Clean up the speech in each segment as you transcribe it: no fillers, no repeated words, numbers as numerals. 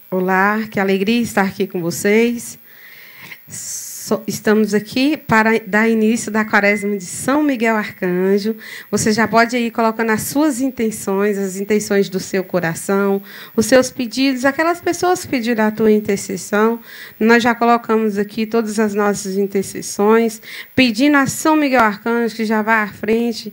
Olá, que alegria estar aqui com vocês. Estamos aqui para dar início da Quaresma de São Miguel Arcanjo. Você já pode ir colocando as suas intenções, as intenções do seu coração, os seus pedidos, aquelas pessoas que pediram a tua intercessão. Nós já colocamos aqui todas as nossas intercessões, pedindo a São Miguel Arcanjo que já vá à frente,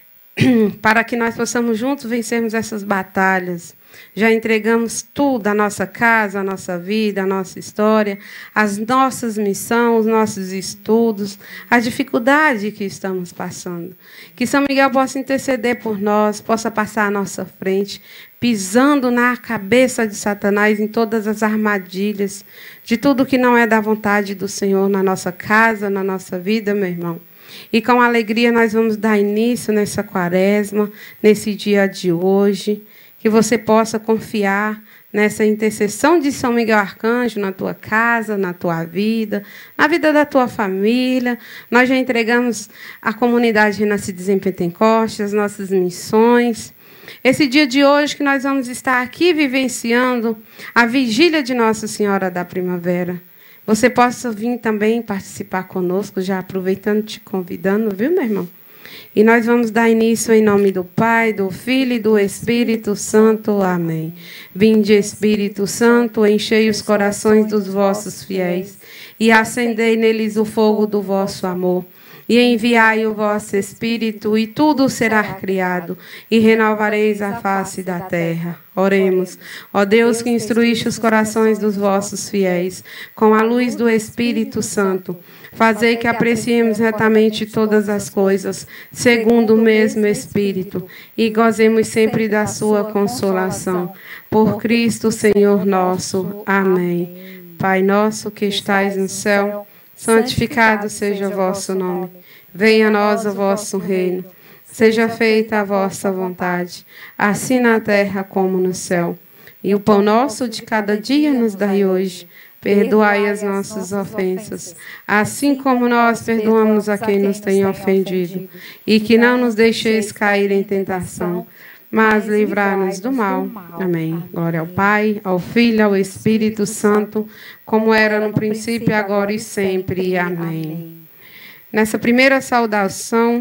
para que nós possamos juntos vencermos essas batalhas. Já entregamos tudo, a nossa casa, a nossa vida, a nossa história, as nossas missões, os nossos estudos, a dificuldade que estamos passando. Que São Miguel possa interceder por nós, possa passar à nossa frente, pisando na cabeça de Satanás, em todas as armadilhas, de tudo que não é da vontade do Senhor na nossa casa, na nossa vida, meu irmão. E com alegria nós vamos dar início nessa quaresma, nesse dia de hoje, que você possa confiar nessa intercessão de São Miguel Arcanjo na tua casa, na tua vida, na vida da tua família. Nós já entregamos à comunidade Renascidos em Pentecostes, as nossas missões. Esse dia de hoje que nós vamos estar aqui vivenciando a vigília de Nossa Senhora da Primavera. Você possa vir também participar conosco, já aproveitando, te convidando, viu, meu irmão? E nós vamos dar início em nome do Pai, do Filho e do Espírito Santo. Amém. Vinde, Espírito Santo, enchei os corações dos vossos fiéis e acendei neles o fogo do vosso amor. E enviai o vosso Espírito, e tudo será criado, e renovareis a face da terra. Oremos. Ó Deus, que instruíste os corações dos vossos fiéis, com a luz do Espírito Santo, fazei que apreciemos retamente todas as coisas, segundo o mesmo Espírito, e gozemos sempre da sua consolação. Por Cristo, Senhor nosso. Amém. Pai nosso que estais no céu, santificado seja o vosso nome. Venha a nós o vosso reino. Seja feita a vossa vontade, assim na terra como no céu. E o pão nosso de cada dia nos dai hoje. Perdoai as nossas ofensas, assim como nós perdoamos a quem nos tem ofendido. E que não nos deixeis cair em tentação, mas livrai-nos do mal. Amém. Glória ao Pai, ao Filho e ao Espírito Santo, como era no princípio, agora e sempre. Amém. Nessa primeira saudação,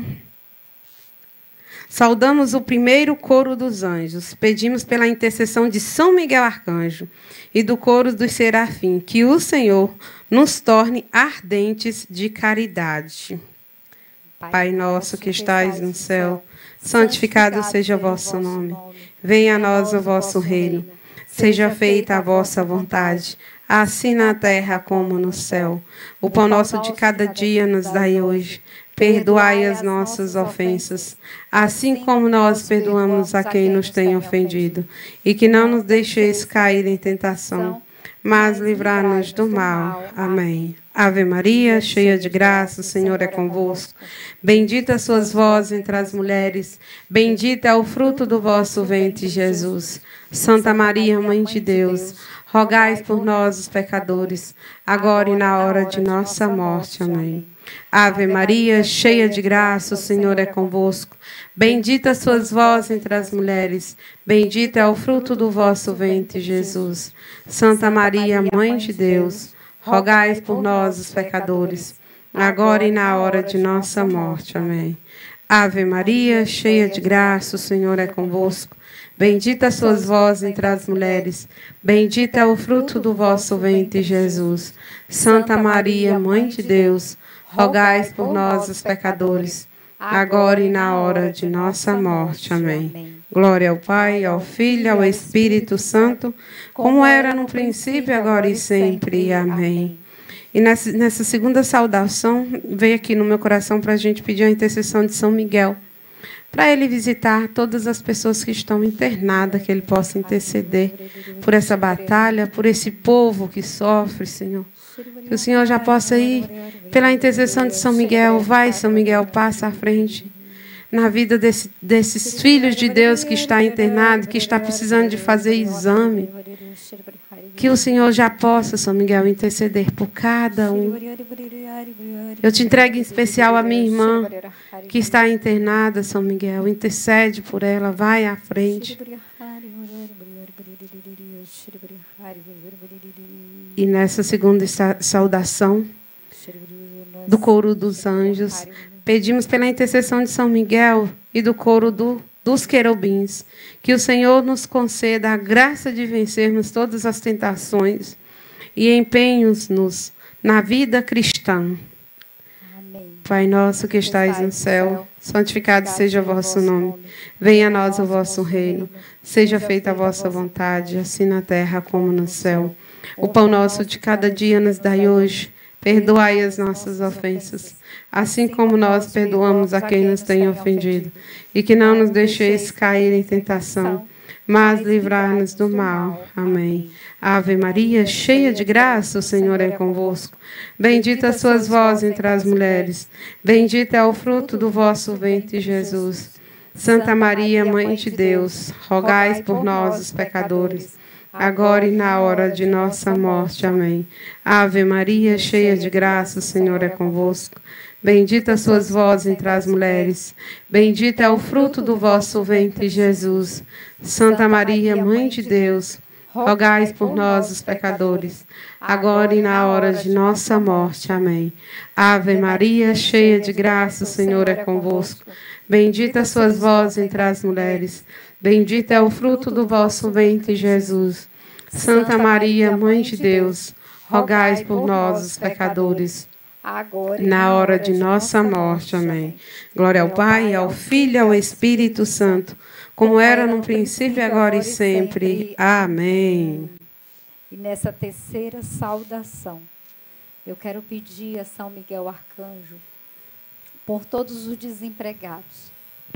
saudamos o primeiro coro dos anjos. Pedimos pela intercessão de São Miguel Arcanjo e do coro dos serafim, que o Senhor nos torne ardentes de caridade. Pai nosso que estais no céu, santificado seja o vosso nome. Venha a nós o vosso reino. Seja feita a vossa vontade, assim na terra como no céu. O pão nosso de cada dia nos dai hoje. Perdoai as nossas ofensas, assim como nós perdoamos a quem nos tem ofendido. E que não nos deixeis cair em tentação, mas livrai-nos do mal. Amém. Ave Maria, cheia de graça, o Senhor é convosco. Bendita sois vós entre as mulheres, bendito é o fruto do vosso ventre, Jesus. Santa Maria, Mãe de Deus, rogai por nós, os pecadores, agora e na hora de nossa morte. Amém. Ave Maria, cheia de graça, o Senhor é convosco. Bendita sois vós entre as mulheres, bendito é o fruto do vosso ventre, Jesus. Santa Maria, Mãe de Deus, rogai por nós, os pecadores, agora e na hora de nossa morte. Amém. Ave Maria, cheia de graça, o Senhor é convosco. Bendita sois vós entre as mulheres, bendito é o fruto do vosso ventre, Jesus. Santa Maria, Mãe de Deus, rogai por nós, os pecadores, agora e na hora de nossa morte. Amém. Glória ao Pai, ao Filho e ao Espírito Santo, como era no princípio, agora e sempre. Amém. E nessa segunda saudação, veio aqui no meu coração para a gente pedir a intercessão de São Miguel, para ele visitar todas as pessoas que estão internadas, que ele possa interceder por essa batalha, por esse povo que sofre, Senhor. Que o Senhor já possa ir pela intercessão de São Miguel. Vai, São Miguel, passa à frente na vida desses filhos de Deus que está internado, que está precisando de fazer exame. Que o Senhor já possa, São Miguel, interceder por cada um. Eu te entrego em especial a minha irmã, que está internada, São Miguel. Intercede por ela, vai à frente. E nessa segunda saudação do coro dos anjos, pedimos pela intercessão de São Miguel e do coro dos querubins, que o Senhor nos conceda a graça de vencermos todas as tentações e empenhos-nos na vida cristã. Amém. Pai nosso que estais no céu, santificado seja o vosso nome. Venha a nós o vosso reino. Seja feita a vossa vontade, assim na terra como no céu. O pão nosso de cada dia nos dai hoje. Perdoai as nossas ofensas, assim como nós perdoamos a quem nos tem ofendido. E que não nos deixeis cair em tentação, mas livrai-nos do mal. Amém. Ave Maria, cheia de graça, o Senhor é convosco. Bendita sois vós entre as mulheres. Bendito é o fruto do vosso ventre, Jesus. Santa Maria, Mãe de Deus, rogai por nós, os pecadores, agora e na hora de nossa morte. Amém. Ave Maria, cheia de graça, o Senhor é convosco. Bendita sois vós entre as mulheres. Bendito é o fruto do vosso ventre, Jesus. Santa Maria, Mãe de Deus, rogai por nós, os pecadores, agora e na hora de nossa morte. Amém. Ave Maria, cheia de graça, o Senhor é convosco. Bendita sois vós entre as mulheres. Bendito é o fruto do vosso ventre, Jesus. Santa Maria, Mãe de Deus, rogai por nós, os pecadores, agora e na hora de nossa morte. Amém. Glória ao Pai, ao Filho e ao Espírito Santo, como era no princípio, agora e sempre. Amém. E nessa terceira saudação, eu quero pedir a São Miguel Arcanjo por todos os desempregados.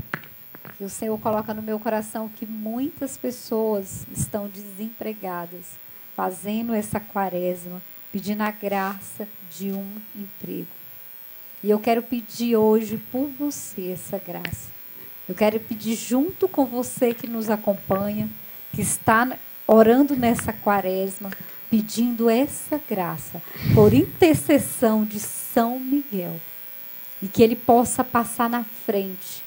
E o Senhor coloca no meu coração que muitas pessoas estão desempregadas, fazendo essa quaresma, pedindo a graça de um emprego. E eu quero pedir hoje por você essa graça. Eu quero pedir junto com você que nos acompanha, que está orando nessa quaresma, pedindo essa graça, por intercessão de São Miguel. E que ele possa passar na frente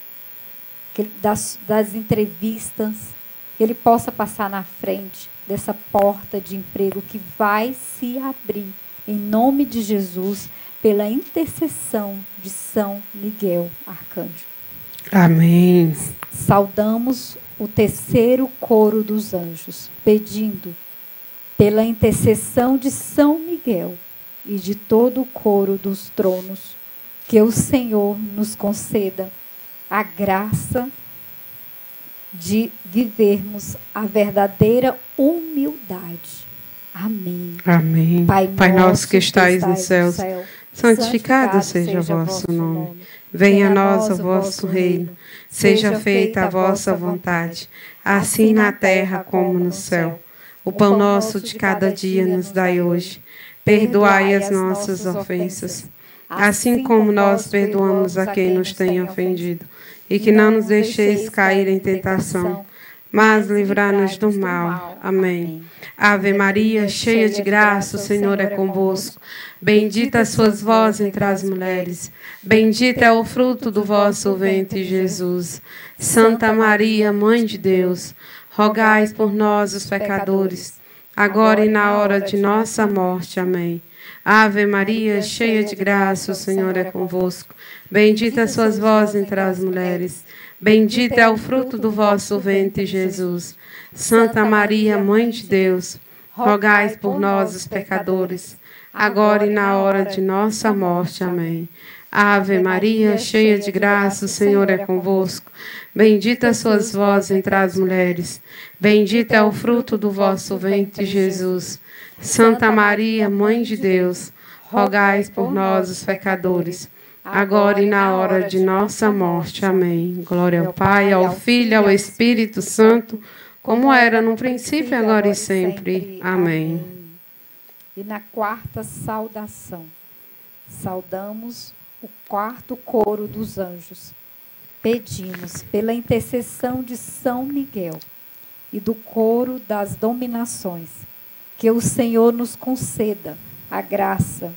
das entrevistas, que ele possa passar na frente dessa porta de emprego que vai se abrir, em nome de Jesus, pela intercessão de São Miguel Arcanjo. Amém. Saudamos o terceiro coro dos anjos, pedindo, pela intercessão de São Miguel e de todo o coro dos tronos, que o Senhor nos conceda a graça de vivermos a verdadeira humildade. Amém. Amém. Pai nosso que estais nos céus, santificado seja o vosso nome. Venha a nós o vosso reino. Seja feita a vossa vontade, assim na terra como no céu. O pão nosso de cada dia nos dai hoje. Perdoai as nossas ofensas, assim como nós perdoamos a quem nos tem ofendido. E que não nos deixeis cair em tentação, mas livrai-nos do mal. Amém. Ave Maria, cheia de graça, o Senhor é convosco. Bendita sois vós entre as mulheres. Bendito é o fruto do vosso ventre, Jesus. Santa Maria, Mãe de Deus, rogai por nós, os pecadores, agora e na hora de nossa morte. Amém. Ave Maria, cheia de graça, o Senhor é convosco. Bendita sois vós entre as mulheres. Bendito é o fruto do vosso ventre, Jesus. Santa Maria, Mãe de Deus, rogai por nós, os pecadores, agora e na hora de nossa morte. Amém. Ave Maria, cheia de graça, o Senhor é convosco. Bendita sois vós entre as mulheres. Bendito é o fruto do vosso ventre, Jesus. Santa Maria, Mãe de Deus, rogai por nós, os pecadores, agora e na hora de nossa morte. Amém. Glória ao Pai, ao Filho e ao Espírito Santo, como era no princípio, agora e sempre. Amém. E na quarta saudação, saudamos o quarto coro dos anjos. Pedimos pela intercessão de São Miguel e do coro das dominações, que o Senhor nos conceda a graça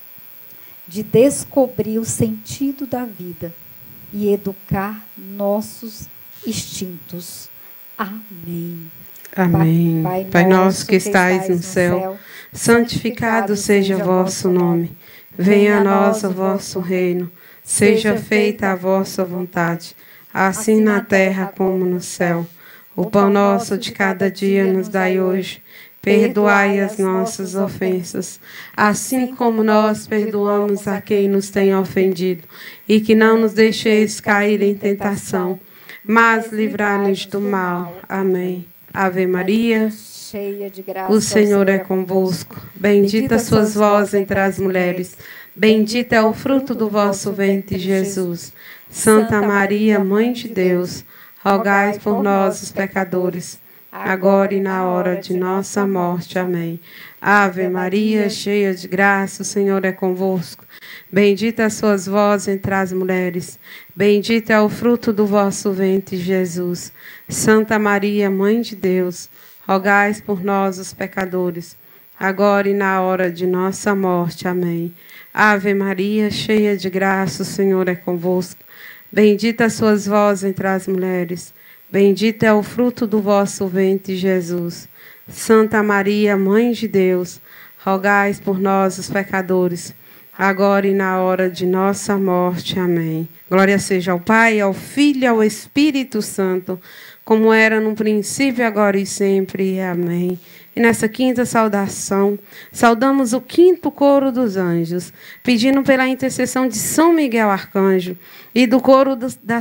de descobrir o sentido da vida e educar nossos instintos. Amém. Amém. Pai nosso que estais no céu, santificado seja o vosso nome. Venha a nós o vosso reino. Seja feita a vossa vontade, assim na terra como no céu. O pão nosso de cada dia nos dai hoje. Perdoai as nossas ofensas, assim como nós perdoamos a quem nos tem ofendido. E que não nos deixeis cair em tentação, mas livrai-nos do mal. Amém. Ave Maria, cheia de graça, o Senhor é convosco. Bendita sois vós entre as mulheres. Bendito é o fruto do vosso ventre, Jesus. Santa Maria, Mãe de Deus, rogai por nós, os pecadores, agora e na hora de nossa morte. Amém. Ave Maria, cheia de graça, o Senhor é convosco. Bendita sois vós entre as mulheres. Bendito é o fruto do vosso ventre, Jesus. Santa Maria, Mãe de Deus, rogai por nós, os pecadores, agora e na hora de nossa morte. Amém. Ave Maria, cheia de graça, o Senhor é convosco. Bendita sois vós entre as mulheres. Bendito é o fruto do vosso ventre, Jesus. Santa Maria, Mãe de Deus, rogai por nós, os pecadores, agora e na hora de nossa morte. Amém. Glória seja ao Pai, ao Filho e ao Espírito Santo, como era no princípio, agora e sempre. Amém. E nessa quinta saudação, saudamos o quinto coro dos anjos, pedindo pela intercessão de São Miguel Arcanjo e do coro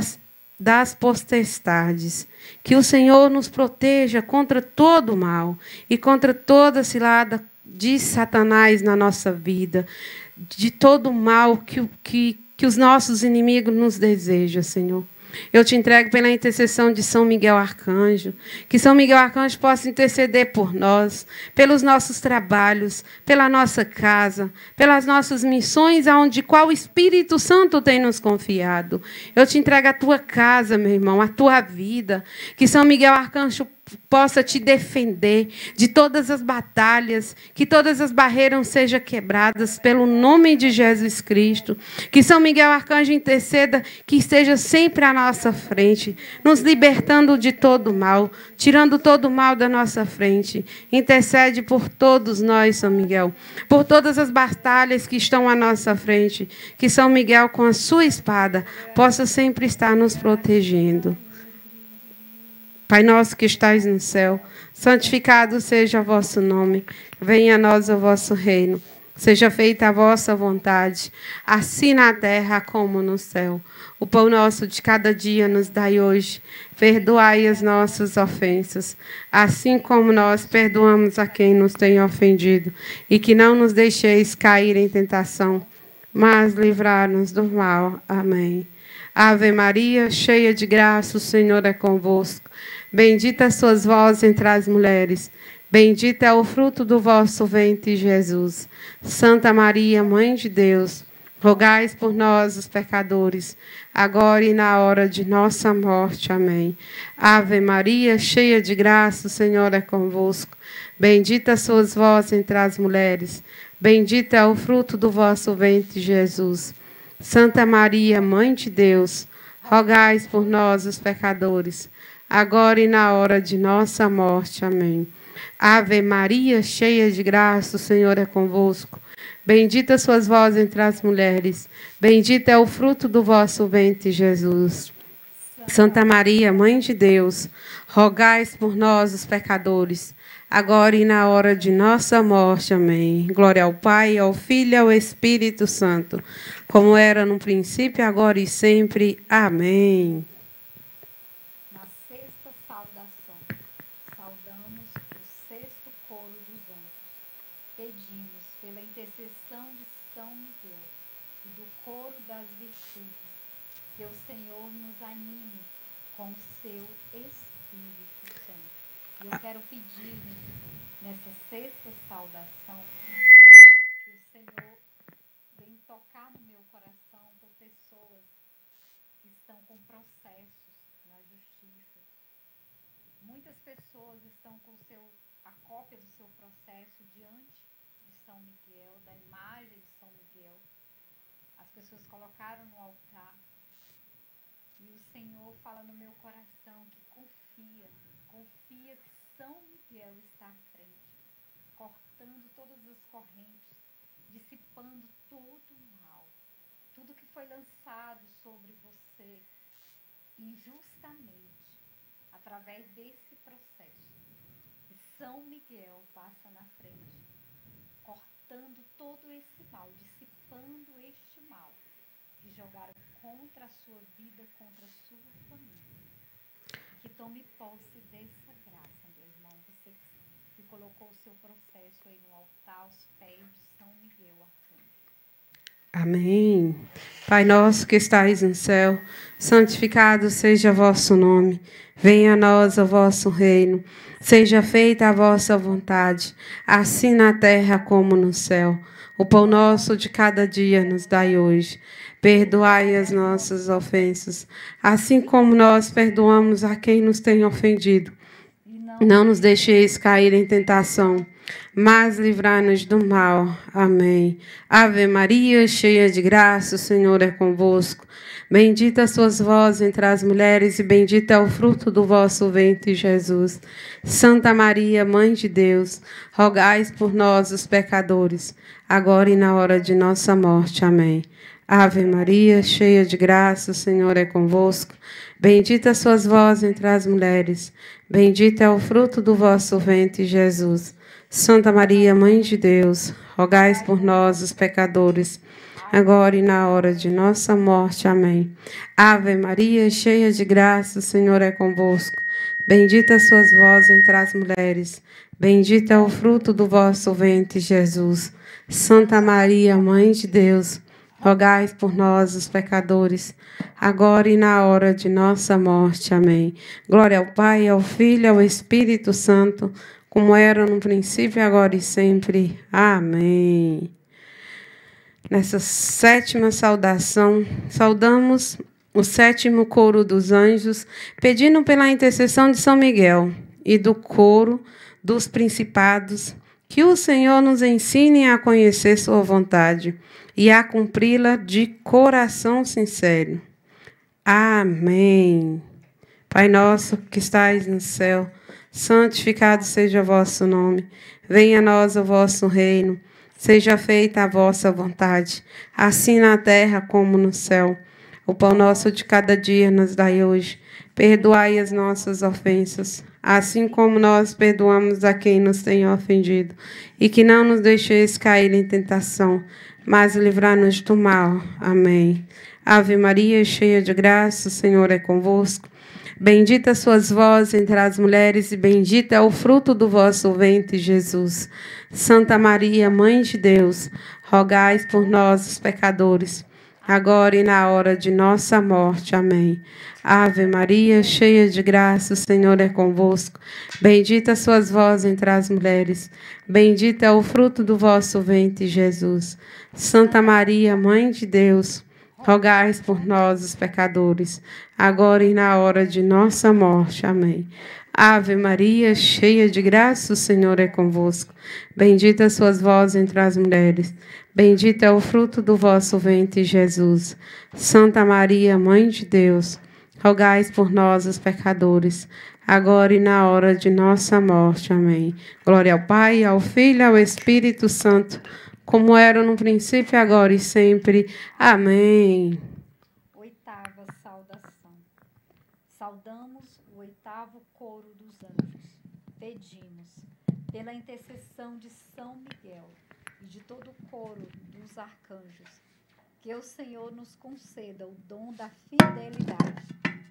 das potestades, que o Senhor nos proteja contra todo mal e contra toda cilada de Satanás na nossa vida, de todo mal que os nossos inimigos nos desejam, Senhor. Eu te entrego pela intercessão de São Miguel Arcanjo, que São Miguel Arcanjo possa interceder por nós, pelos nossos trabalhos, pela nossa casa, pelas nossas missões, aonde qual o Espírito Santo tem nos confiado. Eu te entrego a tua casa, meu irmão, a tua vida, que São Miguel Arcanjo possa te defender de todas as batalhas, que todas as barreiras sejam quebradas pelo nome de Jesus Cristo, que São Miguel Arcanjo interceda, que esteja sempre à nossa frente, nos libertando de todo mal, tirando todo mal da nossa frente. Intercede por todos nós, São Miguel, por todas as batalhas que estão à nossa frente, que São Miguel, com a sua espada, possa sempre estar nos protegendo. Pai nosso que estais no céu, santificado seja o vosso nome. Venha a nós o vosso reino. Seja feita a vossa vontade, assim na terra como no céu. O pão nosso de cada dia nos dai hoje. Perdoai as nossas ofensas, assim como nós perdoamos a quem nos tem ofendido. E que não nos deixeis cair em tentação, mas livrar-nos do mal. Amém. Ave Maria, cheia de graça, o Senhor é convosco. Bendita sois vós entre as mulheres. Bendito é o fruto do vosso ventre, Jesus. Santa Maria, Mãe de Deus, rogai por nós, os pecadores, agora e na hora de nossa morte. Amém. Ave Maria, cheia de graça, o Senhor é convosco. Bendita sois vós entre as mulheres. Bendito é o fruto do vosso ventre, Jesus. Santa Maria, Mãe de Deus, rogai por nós, os pecadores, agora e na hora de nossa morte. Amém. Ave Maria, cheia de graça, o Senhor é convosco. Bendita sois vós entre as mulheres. Bendito é o fruto do vosso ventre, Jesus. Santa Maria, Mãe de Deus, rogai por nós, os pecadores, agora e na hora de nossa morte. Amém. Glória ao Pai, ao Filho e ao Espírito Santo, como era no princípio, agora e sempre. Amém. Na sexta saudação, saudamos o sexto coro dos anjos. Pedimos pela intercessão de São Miguel e do coro das virtudes, que o Senhor nos anime com o seu Espírito Santo. E eu quero pedir nessa sexta saudação que o Senhor venha tocar no meu coração por pessoas que estão com processos na justiça. Muitas pessoas estão com a cópia do seu processo diante de São Miguel, da imagem de São Miguel. As pessoas colocaram no altar. E o Senhor fala no meu coração que confia que São Miguel está à frente, cortando todas as correntes, dissipando todo o mal, tudo que foi lançado sobre você injustamente, através desse processo. E São Miguel passa na frente, cortando todo esse mal, dissipando este mal que jogaram contra a sua vida, contra a sua família. Que tome posse dessa graça, meu irmão, você que colocou o seu processo aí no altar, aos pés de São Miguel Arcanjo. Amém. Pai nosso que estais no céu, santificado seja vosso nome. Venha a nós o vosso reino. Seja feita a vossa vontade, assim na terra como no céu. O pão nosso de cada dia nos dai hoje. Perdoai as nossas ofensas, assim como nós perdoamos a quem nos tem ofendido. Não nos deixeis cair em tentação, mas livrai-nos do mal. Amém. Ave Maria, cheia de graça, o Senhor é convosco. Bendita sois vós entre as mulheres, e bendito é o fruto do vosso ventre, Jesus. Santa Maria, Mãe de Deus, rogai por nós, os pecadores, agora e na hora de nossa morte. Amém. Ave Maria, cheia de graça, o Senhor é convosco. Bendita sois vós entre as mulheres, bendito é o fruto do vosso ventre, Jesus. Santa Maria, Mãe de Deus, rogai por nós, os pecadores, agora e na hora de nossa morte. Amém. Ave Maria, cheia de graça, o Senhor é convosco. Bendita sois vós entre as mulheres, bendito é o fruto do vosso ventre, Jesus. Santa Maria, Mãe de Deus, rogai por nós, os pecadores, agora e na hora de nossa morte. Amém. Glória ao Pai, ao Filho e ao Espírito Santo, como era no princípio, agora e sempre. Amém. Nessa sétima saudação, saudamos o sétimo coro dos anjos, pedindo pela intercessão de São Miguel e do coro dos principados, que o Senhor nos ensine a conhecer sua vontade e a cumpri-la de coração sincero. Amém. Pai nosso que estais no céu, santificado seja o vosso nome. Venha a nós o vosso reino. Seja feita a vossa vontade, assim na terra como no céu. O pão nosso de cada dia nos dai hoje. Perdoai as nossas ofensas, assim como nós perdoamos a quem nos tem ofendido. E que não nos deixeis cair em tentação, mas livrai-nos do mal. Amém. Ave Maria, cheia de graça, o Senhor é convosco. Bendita sois vós entre as mulheres, e bendito é o fruto do vosso ventre, Jesus. Santa Maria, Mãe de Deus, rogai por nós, os pecadores, agora e na hora de nossa morte. Amém. Ave Maria, cheia de graça, o Senhor é convosco. Bendita sois vós entre as mulheres, bendito é o fruto do vosso ventre, Jesus. Santa Maria, Mãe de Deus, rogai por nós, os pecadores, agora e na hora de nossa morte. Amém. Ave Maria, cheia de graça, o Senhor é convosco. Bendita sois vós entre as mulheres, bendito é o fruto do vosso ventre, Jesus. Santa Maria, Mãe de Deus, rogai por nós, os pecadores, agora e na hora de nossa morte. Amém. Glória ao Pai, ao Filho e ao Espírito Santo, como era no princípio, agora e sempre. Amém. Oitava saudação. Saudamos o oitavo coro dos anjos. Pedimos, pela intercessão de São Miguel e de todo o coro dos arcanjos, que o Senhor nos conceda o dom da fidelidade,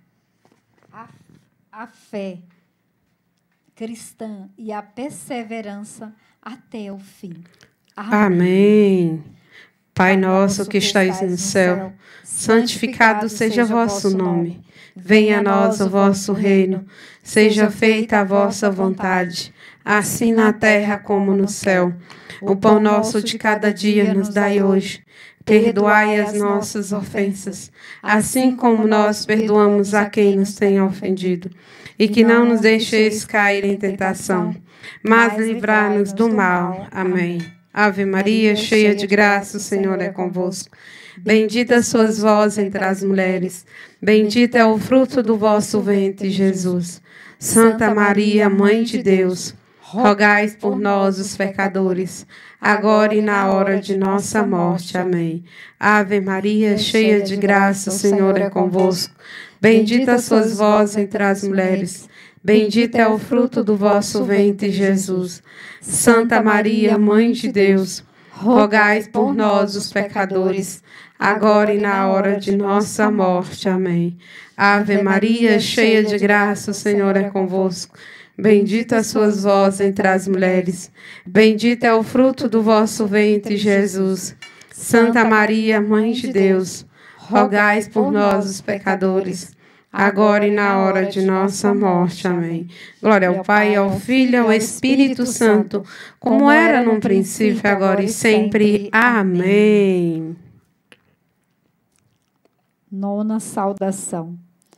a fé cristã e a perseverança até o fim. Amém. Pai nosso que estais no céu, santificado seja o vosso nome. Venha a nós o vosso reino. Seja feita a vossa vontade, assim na terra como no céu. O pão nosso de cada dia nos dai hoje. Perdoai as nossas ofensas, assim como nós perdoamos a quem nos tem ofendido. E que não nos deixeis cair em tentação, mas livrai-nos do mal. Amém. Ave Maria, cheia de graça, o Senhor é convosco. Bendita sois vós entre as mulheres, bendito é o fruto do vosso ventre, Jesus. Santa Maria, Mãe de Deus, rogai por nós, os pecadores, agora e na hora de nossa morte. Amém. Ave Maria, cheia de graça, o Senhor é convosco. Bendita sois vós entre as mulheres, bendito é o fruto do vosso ventre, Jesus. Santa Maria, Mãe de Deus, rogai por nós, os pecadores, agora e na hora de nossa morte. Amém. Ave Maria, cheia de graça, o Senhor é convosco. Bendita sois vós entre as mulheres, bendito é o fruto do vosso ventre, Jesus. Santa Maria, Mãe de Deus, rogai por nós, os pecadores, agora e na hora de nossa morte. Amém. Glória ao Pai, ao Filho e ao Espírito Santo, como era no princípio, agora e sempre. Amém. Nona saudação.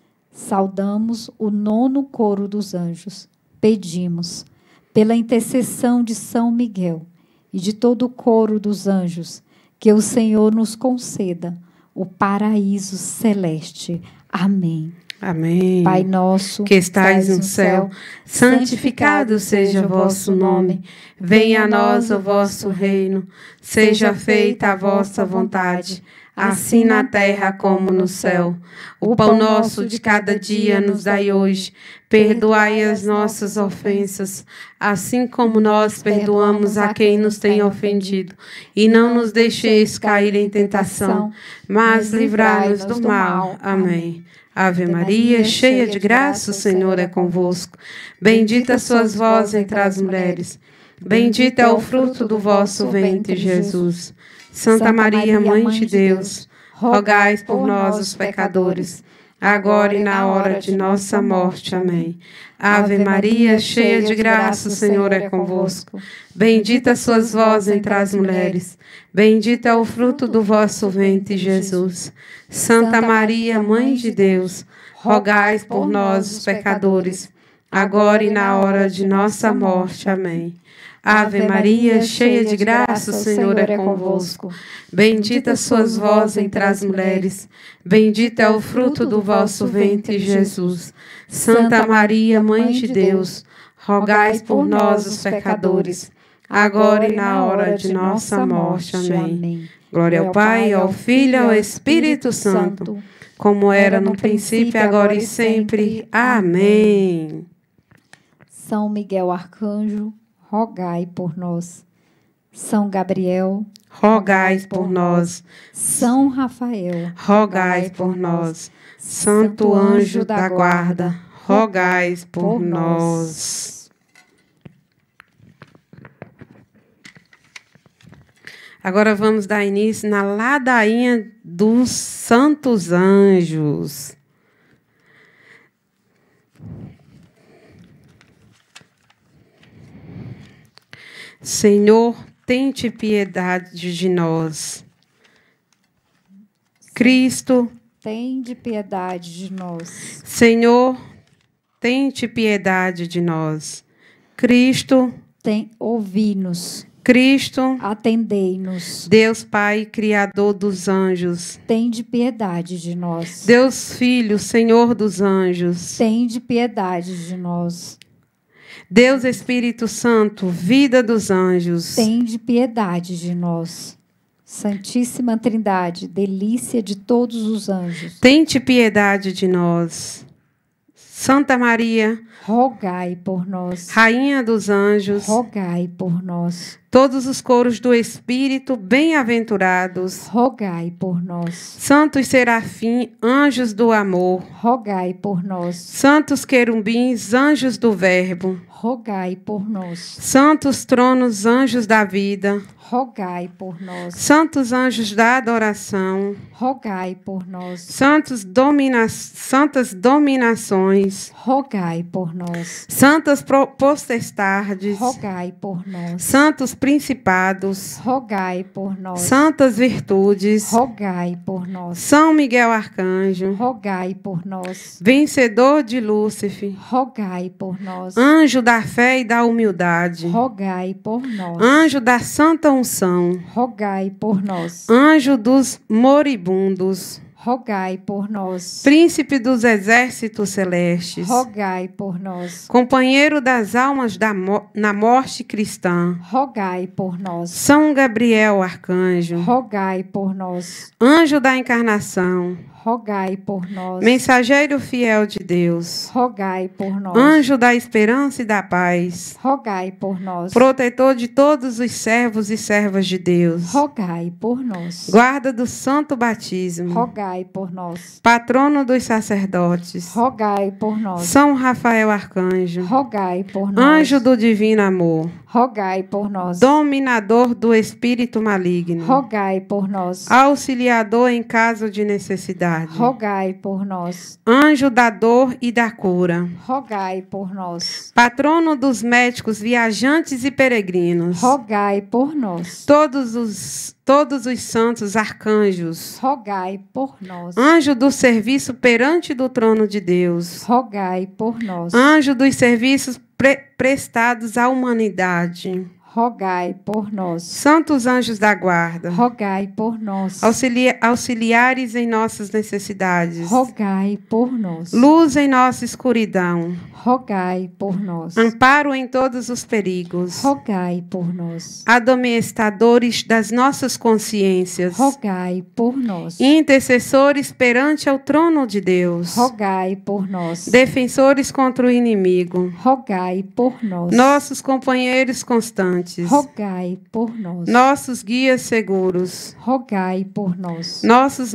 Saudamos o nono coro dos anjos. Pedimos, pela intercessão de São Miguel e de todo o coro dos anjos, que o Senhor nos conceda o paraíso celeste. Amém. Amém. Pai nosso, que estais no céu, santificado seja o vosso nome. Venha a nós o vosso reino. Seja feita a vossa vontade, assim na terra como no céu. O pão nosso de cada dia nos dai hoje. Perdoai as nossas ofensas, assim como nós perdoamos a quem nos tem ofendido. E não nos deixeis cair em tentação, mas livrai-nos do mal. Amém. Ave Maria, cheia de graça, o Senhor é convosco. Bendita sois vós entre as mulheres, bendito é o fruto do vosso ventre, Jesus. Santa Maria, Mãe de Deus, rogai por nós, os pecadores, agora e na hora de nossa morte. Amém. Ave Maria, cheia de graça, o Senhor é convosco. Bendita sois vós entre as mulheres, bendito é o fruto do vosso ventre, Jesus. Santa Maria, Mãe de Deus, rogai por nós, os pecadores, agora e na hora de nossa morte. Amém. Ave Maria, cheia de graça, o Senhor é convosco. Bendita sois vós entre as mulheres, bendito é o fruto do vosso ventre, Jesus. Santa Maria, Mãe de Deus, rogai por nós, os pecadores, agora e na hora de nossa morte. Amém. Glória ao Pai, ao Filho e ao Espírito Santo, como era no princípio, agora e sempre. Amém. São Miguel Arcanjo, rogai por nós. São Gabriel, rogai por nós. São Rafael, rogai por nós. Santo anjo da guarda, rogai por nós. Agora vamos dar início na ladainha dos santos anjos. Senhor, tente piedade de nós. Cristo, tende piedade de nós. Senhor, tente piedade de nós. Cristo, ouvi-nos. Cristo, atendei-nos. Deus Pai, Criador dos anjos, tende piedade de nós. Deus Filho, Senhor dos anjos, tende piedade de nós. Deus Espírito Santo, vida dos anjos, tende piedade de nós. Santíssima Trindade, delícia de todos os anjos, tende piedade de nós. Santa Maria, rogai por nós. Rainha dos anjos, rogai por nós. Todos os coros do Espírito, bem-aventurados, rogai por nós. Santos serafim, anjos do amor, rogai por nós. Santos querubins, anjos do verbo, rogai por nós. Santos tronos, anjos da vida, rogai por nós. Santos anjos da adoração, rogai por nós. Santas dominações, rogai por nós. Santas potestades, rogai por nós. Santos principados, rogai por nós. santas virtudes, Rogai por nós. São Miguel Arcanjo, Rogai por nós. vencedor de Lúcifer, Rogai por nós. anjo da fé e da humildade, Rogai por nós. anjo da santa unção, Rogai por nós. anjo dos moribundos, Rogai por nós. príncipe dos exércitos celestes, Rogai por nós. companheiro das almas na morte cristã, Rogai por nós. São Gabriel Arcanjo, Rogai por nós. anjo da encarnação, Rogai por nós. mensageiro fiel de Deus, Rogai por nós. anjo da esperança e da paz, Rogai por nós. protetor de todos os servos e servas de Deus, Rogai por nós. guarda do santo batismo, Rogai por nós. patrono dos sacerdotes, Rogai por nós. São Rafael Arcanjo, Rogai por nós. anjo do divino amor, Rogai por nós. dominador do espírito maligno, Rogai por nós. auxiliador em caso de necessidade, Rogai por nós. anjo da dor e da cura, Rogai por nós. patrono dos médicos, viajantes e peregrinos, Rogai por nós. todos os santos arcanjos, Rogai por nós. anjo do serviço perante do trono de Deus, Rogai por nós. anjo dos serviços prestados à humanidade, Rogai por nós. santos anjos da guarda, Rogai por nós. auxiliares em nossas necessidades, Rogai por nós. luz em nossa escuridão, Rogai por nós. amparo em todos os perigos, Rogai por nós. admoestadores das nossas consciências, Rogai por nós. intercessores perante ao trono de Deus, Rogai por nós. defensores contra o inimigo, Rogai por nós. nossos companheiros constantes, Rogai por nós. nossos guias seguros, Rogai por nós. nossos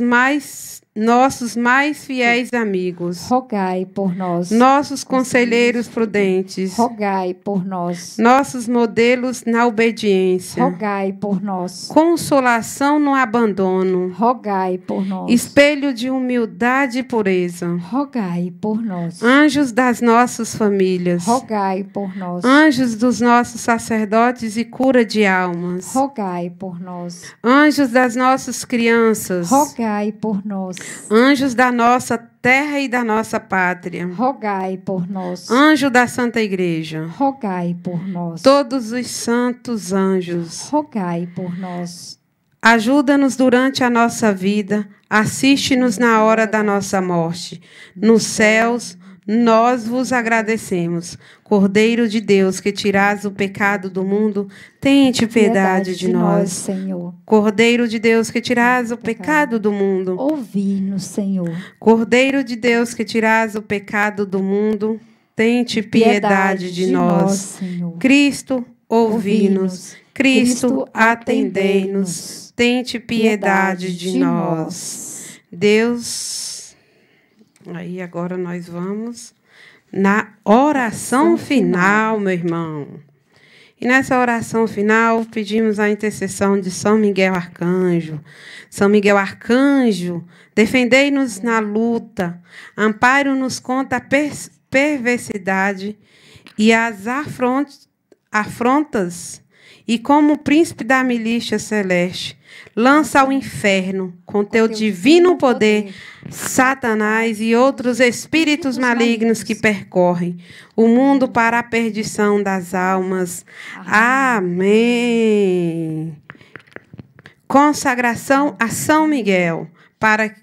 mais fiéis amigos, Rogai por nós. nossos conselheiros prudentes, Rogai por nós. nossos modelos na obediência, Rogai por nós. consolação no abandono, Rogai por nós. espelho de humildade e pureza, Rogai por nós. anjos das nossas famílias, Rogai por nós. anjos dos nossos sacerdotes e cura de almas, Rogai por nós. anjos das nossas crianças, Rogai por nós. anjos da nossa terra e da nossa pátria, Rogai por nós. anjo da Santa Igreja, Rogai por nós. todos os santos anjos, Rogai por nós. ajuda-nos durante a nossa vida, assiste-nos na hora da nossa morte. Nos céus, nós vos agradecemos. Cordeiro de Deus, que tirás o pecado do mundo, tende piedade de nós. Senhor. Cordeiro de Deus, que tirás o pecado do mundo, Ouvi-nos, Senhor. Cordeiro de Deus, que tirás o pecado do mundo, tende piedade de nós. Senhor. Cristo, ouvi-nos. Cristo, atendei-nos. Tende piedade de nós. Deus. Aí agora nós vamos na oração final, meu irmão. E nessa oração final, pedimos a intercessão de São Miguel Arcanjo. São Miguel Arcanjo, defendei-nos na luta, ampare-nos contra a perversidade e as afrontas, e como príncipe da milícia celeste, lança ao inferno, com teu divino poder, Satanás e outros espíritos malignos que percorrem o mundo para a perdição das almas. Amém. Consagração a São Miguel para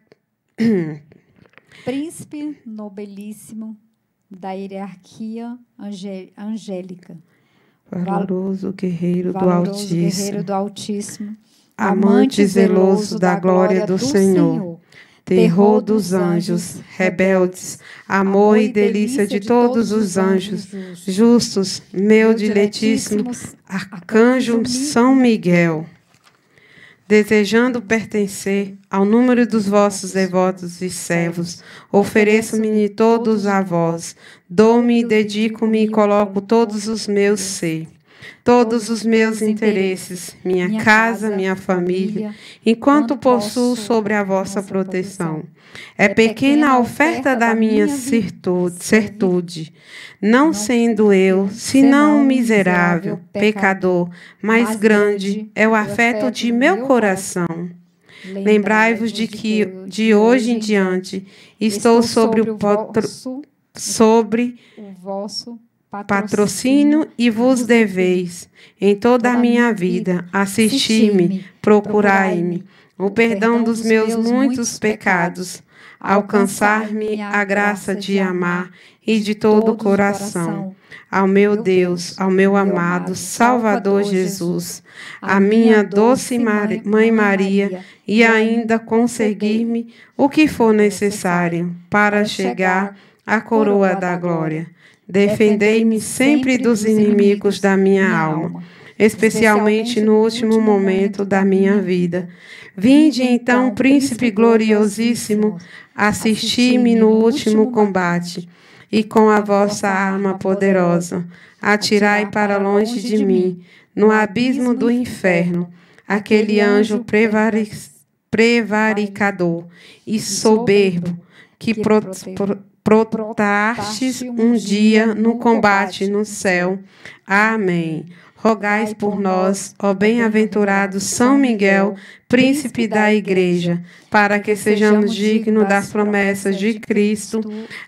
Príncipe nobilíssimo da hierarquia angélica. valoroso guerreiro do Valoroso Altíssimo, guerreiro do Altíssimo, amante zeloso da glória do Senhor, terror dos anjos, rebeldes, amor e delícia de todos os anjos, justos, meu diletíssimo arcanjo São Miguel, desejando pertencer ao número dos vossos devotos e servos, ofereço-me todos a vós, dou-me e dedico-me e coloco todos os meus ser. todos os meus interesses, minha casa, minha família, enquanto possuo sobre a vossa proteção. É pequena a oferta da minha certude, não sendo eu, senão um miserável, pecador, mas grande é o afeto de meu coração. Lembrai-vos de que, de hoje em diante, estou sobre o vosso patrocínio e vos deveis, em toda a minha vida, assistir-me, procurai-me, o perdão dos meus muitos pecados, alcançar-me a graça de amar e de todo o coração ao meu Deus, ao meu amado Salvador Jesus, a minha doce Mãe Maria, e ainda conceder-me o que for necessário para chegar à coroa da glória. Defendei-me sempre dos inimigos da minha alma, especialmente no último momento da minha vida. Vinde então, Príncipe gloriosíssimo, assistir-me no último combate, e com a vossa arma poderosa, atirai para longe de mim, no abismo do inferno, aquele anjo prevaricador e soberbo que protastes um dia no combate no céu. Amém. Rogai por nós, ó bem-aventurado São Miguel, príncipe da Igreja, para que sejamos dignos das promessas de Cristo.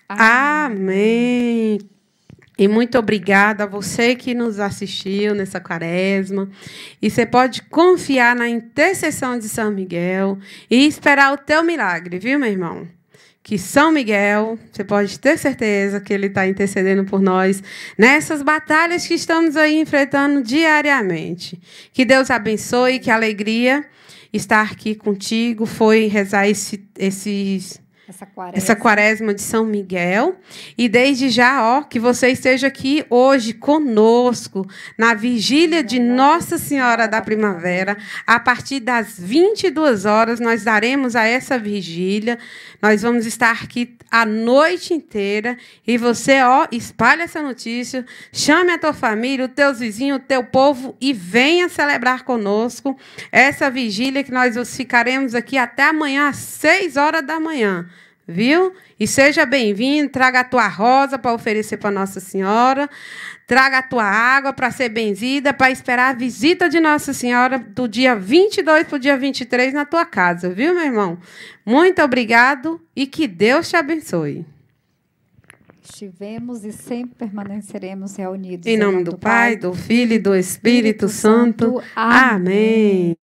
Amém. E muito obrigada a você que nos assistiu nessa quaresma. E você pode confiar na intercessão de São Miguel e esperar o teu milagre, viu, meu irmão? Que São Miguel, você pode ter certeza que ele está intercedendo por nós nessas batalhas que estamos aí enfrentando diariamente. Que Deus abençoe, que alegria estar aqui contigo, foi rezar essa quaresma de São Miguel. E desde já, ó, que você esteja aqui hoje conosco na vigília de Nossa Senhora da Primavera. A partir das 22 horas, nós daremos a essa vigília. Nós vamos estar aqui a noite inteira. E você, ó, espalhe essa notícia, chame a tua família, os teus vizinhos, o teu povo e venha celebrar conosco essa vigília que nós ficaremos aqui até amanhã às 6 horas da manhã. Viu? E seja bem-vindo, traga a tua rosa para oferecer para Nossa Senhora, traga a tua água para ser benzida, para esperar a visita de Nossa Senhora do dia 22 para o dia 23 na tua casa, viu, meu irmão? Muito obrigado e que Deus te abençoe. Estivemos e sempre permaneceremos reunidos. Em nome do Pai, do Filho e do Espírito Santo. Amém.